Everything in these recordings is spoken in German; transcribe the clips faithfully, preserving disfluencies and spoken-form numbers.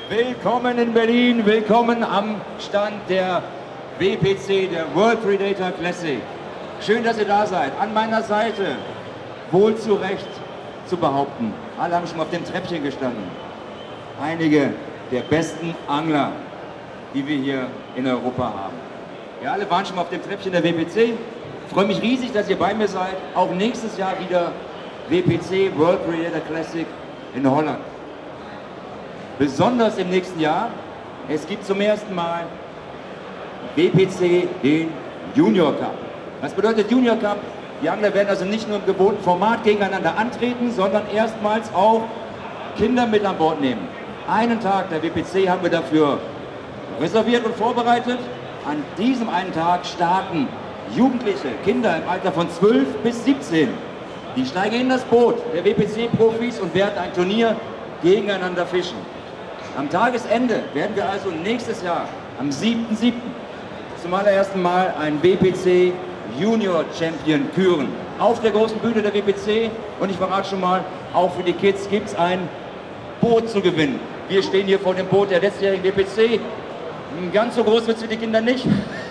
Willkommen in Berlin, willkommen am Stand der W P C, der World Predator Classic. Schön, dass ihr da seid. An meiner Seite, wohl zu Recht zu behaupten, alle haben schon auf dem Treppchen gestanden. Einige der besten Angler, die wir hier in Europa haben. Wir alle waren schon mal auf dem Treppchen der W P C. Ich freue mich riesig, dass ihr bei mir seid. Auch nächstes Jahr wieder W P C, World Predator Classic in Holland. Besonders im nächsten Jahr, es gibt zum ersten Mal W P C den Junior Cup. Was bedeutet Junior Cup? Die Angler werden also nicht nur im gewohnten Format gegeneinander antreten, sondern erstmals auch Kinder mit an Bord nehmen. Einen Tag der W P C haben wir dafür reserviert und vorbereitet. An diesem einen Tag starten Jugendliche, Kinder im Alter von zwölf bis siebzehn. Die steigen in das Boot der W P C-Profis und werden ein Turnier gegeneinander fischen. Am Tagesende werden wir also nächstes Jahr, am siebten siebten zum allerersten Mal einen W P C Junior Champion küren. Auf der großen Bühne der W P C, und ich verrate schon mal, auch für die Kids gibt es ein Boot zu gewinnen. Wir stehen hier vor dem Boot der letztjährigen W P C. Ganz so groß wird es für die Kinder nicht,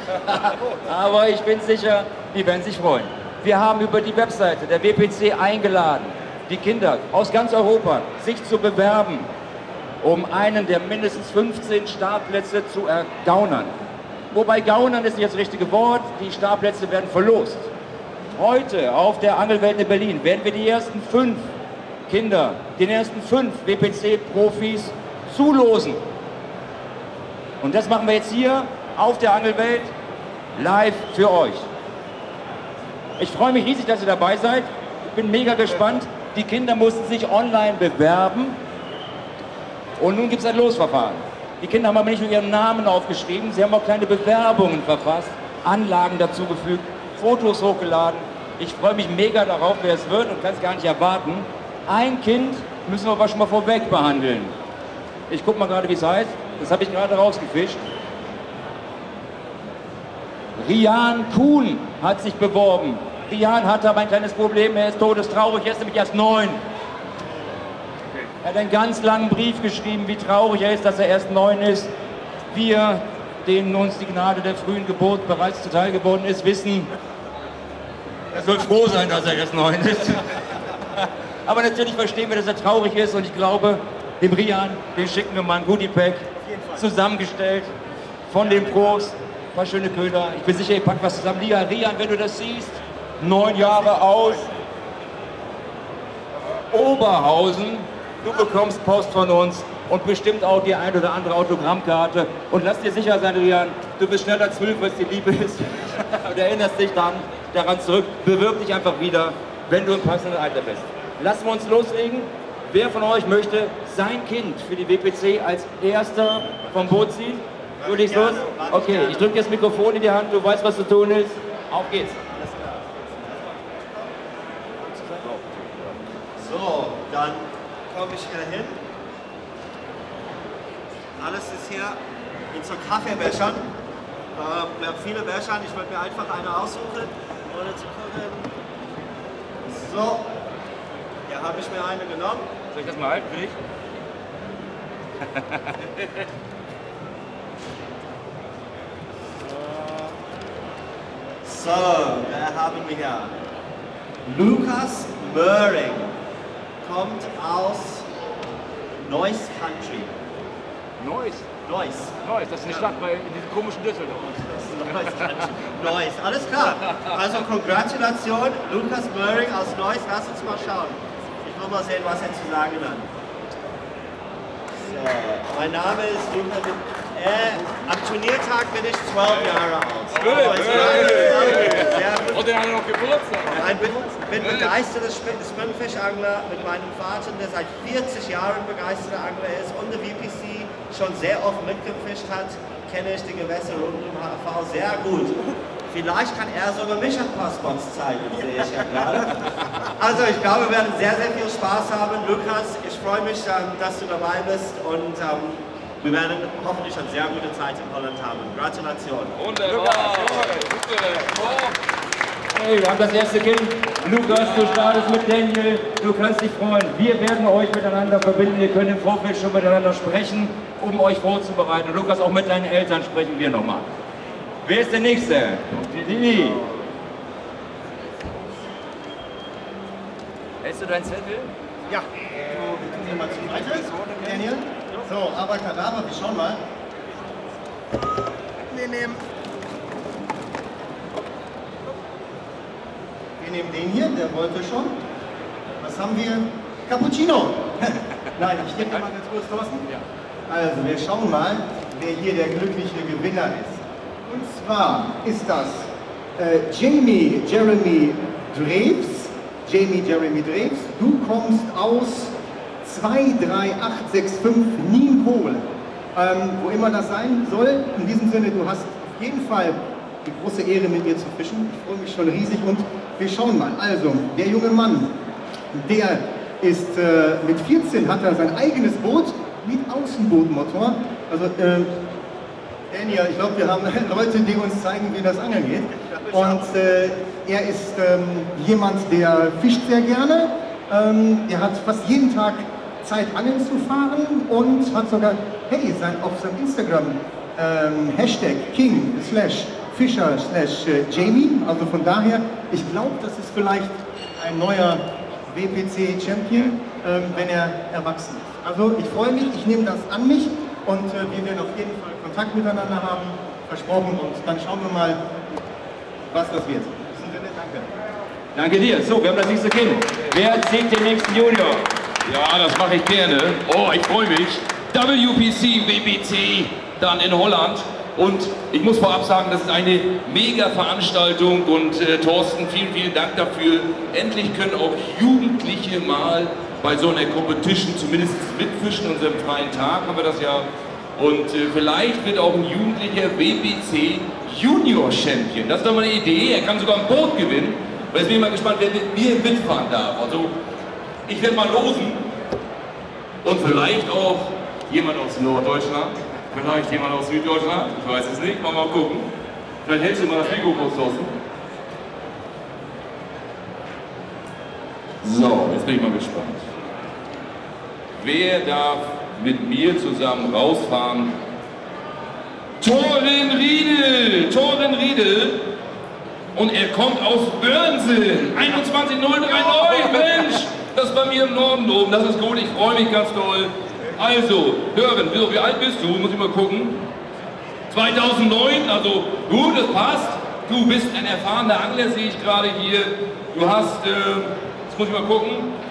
aber ich bin sicher, die werden sich freuen. Wir haben über die Webseite der W P C eingeladen, die Kinder aus ganz Europa sich zu bewerben, um einen der mindestens fünfzehn Startplätze zu ergaunern. Wobei gaunern ist nicht das richtige Wort, die Startplätze werden verlost. Heute auf der Angelwelt in Berlin werden wir die ersten fünf Kinder, den ersten fünf W P C-Profis zulosen. Und das machen wir jetzt hier auf der Angelwelt live für euch. Ich freue mich riesig, dass ihr dabei seid. Ich bin mega gespannt. Die Kinder mussten sich online bewerben. Und nun gibt es ein Losverfahren. Die Kinder haben aber nicht nur ihren Namen aufgeschrieben, sie haben auch kleine Bewerbungen verfasst, Anlagen dazugefügt, Fotos hochgeladen. Ich freue mich mega darauf, wer es wird, und kann es gar nicht erwarten. Ein Kind müssen wir aber schon mal vorweg behandeln. Ich gucke mal gerade, wie es heißt. Das habe ich gerade rausgefischt. Rian Kuhn hat sich beworben. Rian hatte aber ein kleines Problem, er ist todestraurig, er ist nämlich erst neun. Er hat einen ganz langen Brief geschrieben, wie traurig er ist, dass er erst neun ist. Wir, denen uns die Gnade der frühen Geburt bereits zuteil geworden ist, wissen, er soll froh sein, dass er erst neun ist. Aber natürlich verstehen wir, dass er traurig ist, und ich glaube, dem Rian, den schicken wir mal ein Goodie-Pack zusammengestellt von den Pros. Ein paar schöne Köder. Ich bin sicher, ihr packt was zusammen. Rian, Rian, wenn du das siehst, neun Jahre aus Oberhausen. Du bekommst Post von uns und bestimmt auch die ein oder andere Autogrammkarte. Und lass dir sicher sein, Rian, du bist schneller zwölf, als die Liebe ist. Und erinnerst dich dann daran zurück. Bewirb dich einfach wieder, wenn du im passenden Alter bist. Lassen wir uns loslegen. Wer von euch möchte sein Kind für die W P C als erster vom Boot ziehen? Du legst los? Okay, ich drücke das Mikrofon in die Hand, du weißt, was zu tun ist. Auf geht's. So, dann komme ich hier hin. Alles ist hier in so Kaffeebechern. Ähm, wir haben viele Becher, ich wollte mir einfach eine aussuchen, ohne zu gucken. So, hier habe ich mir eine genommen. Soll ich das mal halten für dich? So, da haben wir hier Lukas Möhring. Kommt aus Neuss Country. Neuss? Neuss. Neuss, das ist eine Stadt bei diesem komischen Düsseldorf. Das ist Neuss Country. Neuss, alles klar. Also Gratulation, Lukas Möhring aus Neuss. Lass uns mal schauen. Ich will mal sehen, was er zu sagen hat. So, mein Name ist Lukas. Äh, am Turniertag bin ich zwölf Jahre alt. Schön, oh, und der hat noch Geburtstag. Ich bin, bin begeisterter Spinnfischangler mit meinem Vater, der seit vierzig Jahren begeisterter Angler ist und der W P C schon sehr oft mitgefischt hat, kenne ich die Gewässer rund um H V sehr gut. Vielleicht kann er sogar mich ein paar Spots zeigen, sehe ich ja gerade. Also ich glaube, wir werden sehr, sehr viel Spaß haben. Lukas, ich freue mich, dass du dabei bist, und ähm, wir werden hoffentlich eine sehr gute Zeit in Holland haben. Gratulation. Wunderbar. Hey, wir haben das erste Kind. Lukas, du startest mit Daniel. Du kannst dich freuen. Wir werden euch miteinander verbinden. Ihr könnt im Vorfeld schon miteinander sprechen, um euch vorzubereiten. Und Lukas, auch mit deinen Eltern sprechen wir nochmal. Wer ist der Nächste? Dini. Hältst du deinen Zettel? Ja. Wir gehen mal zur Seite. Daniel. So, Abracadabra, wir schauen mal. Wir nehmen. Wir nehmen den hier, der wollte schon. Was haben wir? Cappuccino. Nein, ich stehe mal ganz kurz, Thorsten. Also, wir schauen mal, wer hier der glückliche Gewinner ist. Und zwar ist das äh, Jamie Jeremy Dreves. Jamie Jeremy Dreves, du kommst aus zwei drei acht sechs fünf Nienpol. Ähm, wo immer das sein soll. In diesem Sinne, du hast auf jeden Fall die große Ehre, mit mir zu fischen. Ich freue mich schon riesig und wir schauen mal. Also, der junge Mann, der ist äh, mit vierzehn, hat er sein eigenes Boot mit Außenbootmotor. Also, äh, Daniel, ich glaube, wir haben Leute, die uns zeigen, wie das Angeln geht. Und äh, er ist ähm, jemand, der fischt sehr gerne. Ähm, er hat fast jeden Tag Zeit, angeln zu fahren und hat sogar, hey, sein, auf seinem Instagram ähm, Hashtag King slash Fischer slash äh, Jamie. Also von daher, ich glaube, das ist vielleicht ein neuer W P C Champion, ähm, wenn er erwachsen ist. Also ich freue mich, ich nehme das an mich und äh, wir werden auf jeden Fall Kontakt miteinander haben, versprochen, und dann schauen wir mal, was das wird. In diesem Sinne, danke. Danke dir. So, wir haben das nächste Kind. Wer zieht den nächsten Junior? Ja, das mache ich gerne. Oh, ich freue mich. W P C W B C, dann in Holland. Und ich muss vorab sagen, das ist eine mega Veranstaltung und äh, Thorsten, vielen, vielen Dank dafür. Endlich können auch Jugendliche mal bei so einer Competition zumindest mitfischen, unserem freien Tag haben wir das ja. Und äh, vielleicht wird auch ein jugendlicher W B C Junior Champion. Das ist doch mal eine Idee, er kann sogar ein Boot gewinnen. Und jetzt bin ich mal gespannt, wer mit mir mitfahren darf. Also ich werde mal losen und vielleicht auch jemand aus Norddeutschland. Vielleicht jemand aus Süddeutschland, ich weiß es nicht, mal, mal gucken. Vielleicht hältst du mal das Mikro kurz, Thorsten. So, jetzt bin ich mal gespannt. Wer darf mit mir zusammen rausfahren? Thorin Riedel! Thorin Riedel! Und er kommt aus Börnsen! einundzwanzig null neununddreißig, Mensch! Das ist bei mir im Norden oben, das ist gut, ich freue mich ganz doll. Also, hören, wie alt bist du? Muss ich mal gucken. zweitausendneun, also gut, das passt. Du bist ein erfahrener Angler, sehe ich gerade hier. Du hast, äh, jetzt muss ich mal gucken.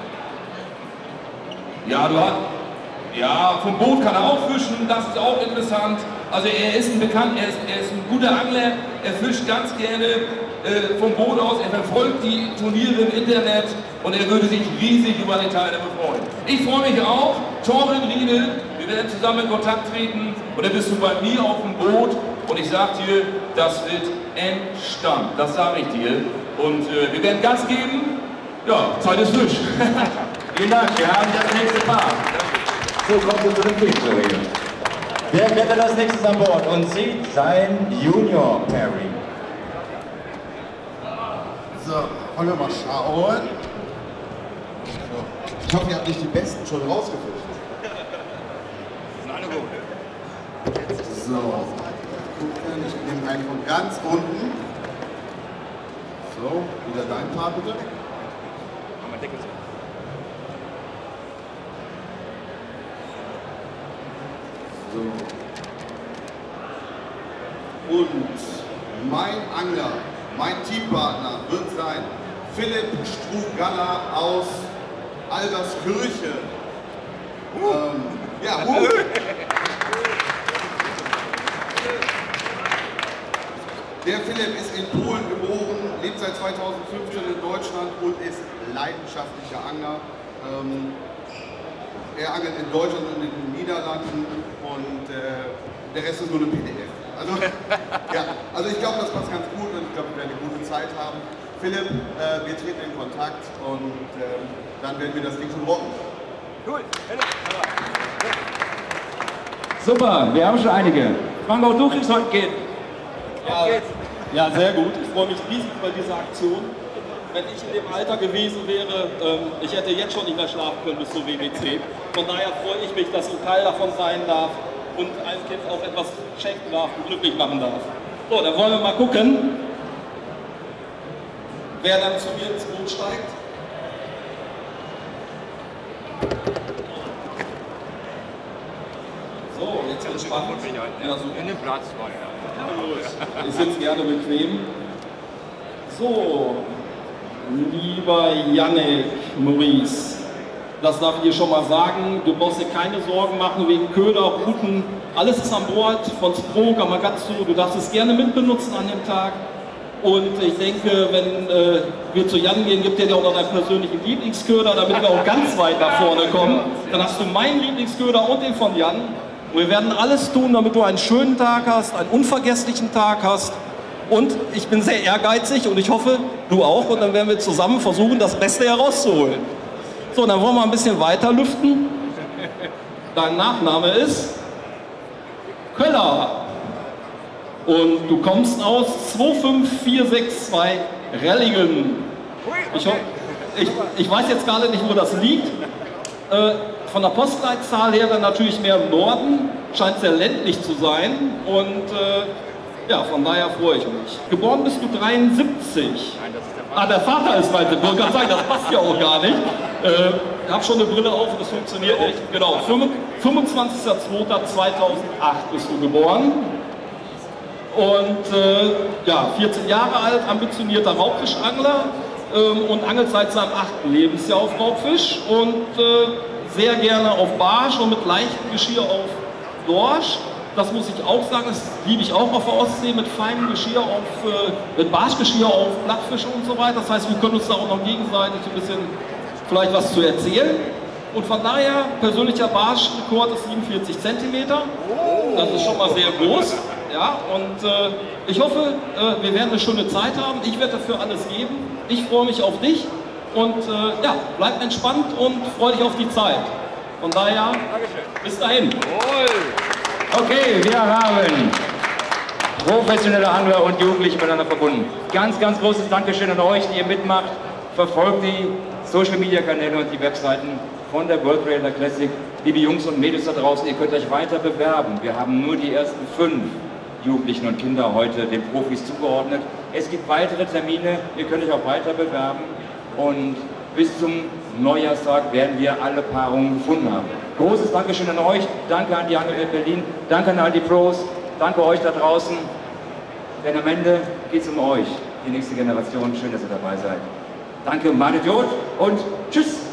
Ja, du hast, ja, vom Boot kann er auch fischen, das ist auch interessant. Also er ist ein bekannt, er ist, er ist ein guter Angler, er fischt ganz gerne äh, vom Boot aus, er verfolgt die Turniere im Internet und er würde sich riesig über die Teilnahme freuen. Ich freue mich auch, Thorin Riedel, wir werden zusammen in Kontakt treten und dann bist du bei mir auf dem Boot und ich sag dir, das wird Endstand, das sage ich dir. Und äh, wir werden Gas geben, ja, Zeit ist Fisch. Vielen Dank, wir haben das nächste Paar. So, kommt ihr zu dem Picture. Wer klettert als nächstes an Bord und sieht sein Junior Perry? So, wollen wir mal schauen. So. Ich hoffe, ihr habt nicht die Besten schon rausgefischt. So, gucken, ich nehme einen von ganz unten. So, wieder dein Part bitte. So. Und mein Angler, mein Teampartner wird sein Philipp Strugaller aus Alderskirche. Uh. Ähm, ja, uh. Der Philipp ist in Polen geboren, lebt seit zweitausendfünfzehn in Deutschland und ist leidenschaftlicher Angler. Ähm, er angelt in Deutschland und in den Niederlanden und äh, der Rest ist nur eine P D F. Also, ja, also ich glaube, das passt ganz gut und ich glaube, wir werden eine gute Zeit haben. Philipp, äh, wir treten in Kontakt und äh, dann werden wir das Ding schon rocken. Cool. Super, wir haben schon einige. Frank, auch du kriegst heute ein Kind. Ja, Ja, sehr gut. Ich freue mich riesig über diese Aktion. Wenn ich in dem Alter gewesen wäre, ähm, ich hätte jetzt schon nicht mehr schlafen können bis zur W B C. Von daher freue ich mich, dass ich Teil davon sein darf und einem Kind auch etwas schenken darf und glücklich machen darf. So, dann wollen wir mal gucken, wer dann zu mir ins Boot steigt. So, jetzt wird es spannend. Ja, so. In den Platz war Ich sitze gerne bequem. So, lieber Yannick Maurice, das darf ich dir schon mal sagen, du brauchst dir keine Sorgen machen wegen Köder, Routen, alles ist an Bord, von Spro, Gamakatsu, du darfst es gerne mitbenutzen an dem Tag. Und ich denke, wenn äh, wir zu Jan gehen, gibt er dir auch noch deinen persönlichen Lieblingsköder, damit wir auch ganz weit nach vorne kommen. Dann hast du meinen Lieblingsköder und den von Jan. Und wir werden alles tun, damit du einen schönen Tag hast, einen unvergesslichen Tag hast. Und ich bin sehr ehrgeizig und ich hoffe, du auch. Und dann werden wir zusammen versuchen, das Beste herauszuholen. So, dann wollen wir ein bisschen weiter lüften. Dein Nachname ist Köller. Und du kommst aus zwei fünf vier sechs zwei Rellingen. Ich, ich, ich weiß jetzt gerade nicht, wo das liegt. Äh, von der Postleitzahl her dann natürlich mehr im Norden. Scheint sehr ländlich zu sein. Und äh, ja, von daher freue ich mich. Geboren bist du dreiundsiebzig. Nein, das ist der Vater. Ah, der Vater ist mein Tipp. Ich wollte gerade sagen, das passt ja auch gar nicht. Äh, ich habe schon eine Brille auf und das funktioniert nicht. Genau, fünfundzwanzigster zweiter zweitausendacht bist du geboren. Und äh, ja, vierzehn Jahre alt, ambitionierter Raubfischangler ähm, und angelt seit seinem achten Lebensjahr auf Raubfisch und äh, sehr gerne auf Barsch und mit leichtem Geschirr auf Dorsch. Das muss ich auch sagen, das liebe ich auch auf der Ostsee, mit feinem Geschirr auf, äh, mit Barschgeschirr auf Plattfische und so weiter. Das heißt, wir können uns da auch noch gegenseitig ein bisschen vielleicht was zu erzählen. Und von daher, persönlicher Barschrekord ist siebenundvierzig Zentimeter. Das ist schon mal sehr groß. Ja, und äh, ich hoffe, äh, wir werden eine schöne Zeit haben. Ich werde dafür alles geben. Ich freue mich auf dich. Und äh, ja, bleib entspannt und freue dich auf die Zeit. Von daher, bis dahin. Okay, wir haben professionelle Angler und Jugendliche miteinander verbunden. Ganz, ganz großes Dankeschön an euch, die ihr mitmacht. Verfolgt die Social Media Kanäle und die Webseiten von der World Trailer Classic. Liebe Jungs und Mädels da draußen, ihr könnt euch weiter bewerben. Wir haben nur die ersten fünf Jugendlichen und Kinder heute den Profis zugeordnet. Es gibt weitere Termine, ihr könnt euch auch weiter bewerben. Und bis zum Neujahrstag werden wir alle Paarungen gefunden haben. Großes Dankeschön an euch, danke an die Angler Berlin, danke an all die Pros, danke euch da draußen. Denn am Ende geht es um euch, die nächste Generation. Schön, dass ihr dabei seid. Danke, Manit Jod und tschüss!